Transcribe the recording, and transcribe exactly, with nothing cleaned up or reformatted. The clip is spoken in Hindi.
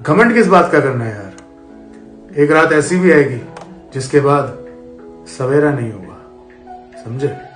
घमंड किस बात का करना है यार। एक रात ऐसी भी आएगी जिसके बाद सवेरा नहीं होगा, समझे।